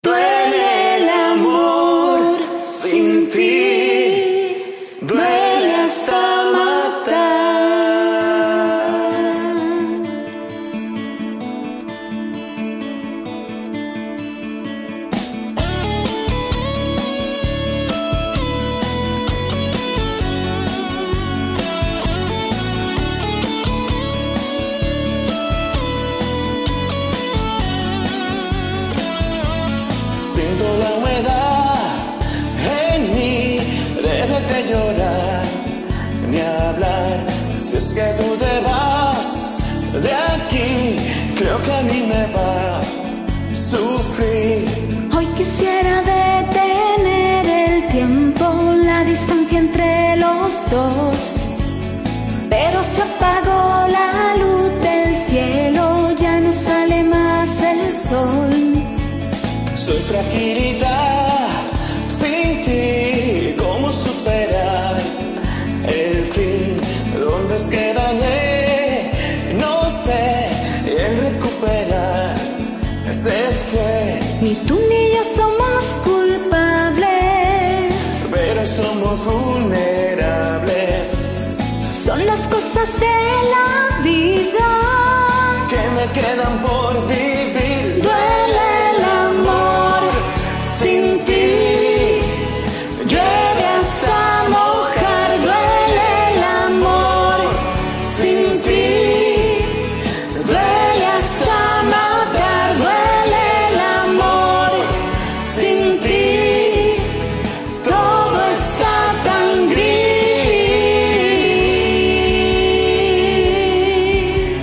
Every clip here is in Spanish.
Duele el amor sin ti, duele hasta matar. Siento la humedad en mí de verte llorar, ni hablar. Si es que tú te vas de aquí, creo que a mí me va a sufrir. Hoy quisiera detener el tiempo, la distancia entre los dos, pero se apagó la luz del cielo, ya no sale más el sol. Soy fragilidad sin ti, ¿cómo superar el fin? ¿Dónde es que dañé? No sé, el recuperar se fue. Ni tú ni yo somos culpables, Pero somos vulnerables. son las cosas de la vida Que me quedan por vivir. Duele el amor sin ti, llueve hasta mojar. Duele el amor sin ti, duele hasta matar. Duele el amor sin ti, todo está tan gris.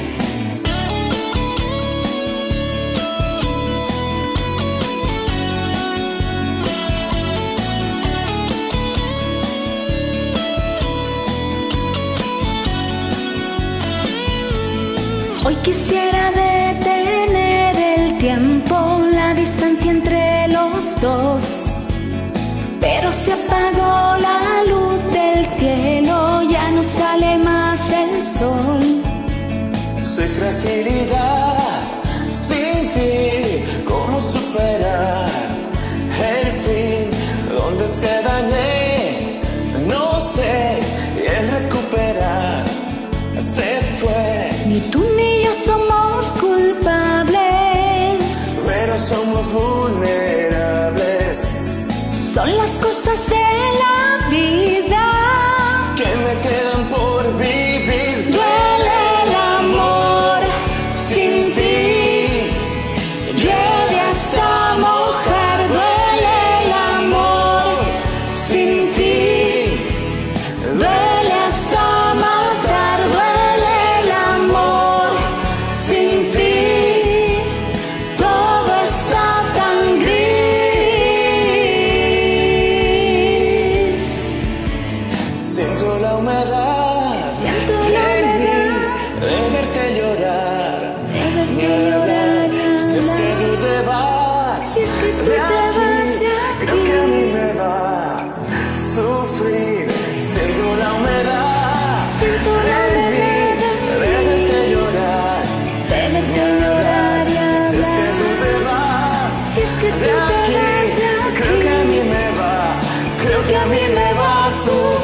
Hoy quisiera detener el tiempo, la distancia entre los dos, pero se apagó la luz del cielo, ya no sale más el sol. Soy fragilidad sin ti, ¿cómo superar el fin? ¿Dónde es que dañé? No sé, y el recuperar se fue. Ni tú ni yo somos culpables, Pero somos vulnerables. son las cosas de la vida Que me quedan por vivir. Duele el amor sin ti, llueve hasta mojar. Duele el amor sin ti, duele hasta matar. Duele el amor sin ti, todo está tan gris. Siento la humedad Siento la en mí humedad de verte llorar, de verte ni hablar. llorar, ni Si es que tú te vas Si es que tú de te aquí, vas de creo aquí. que a mí me va a sufrir. Siento la humedad Siento la en mí humedad de verte llorar, de ni verte hablar. llorar, Si es que tú te vas Si es que tú de te aquí, vas de aquí, creo que a mí me va a sufrir.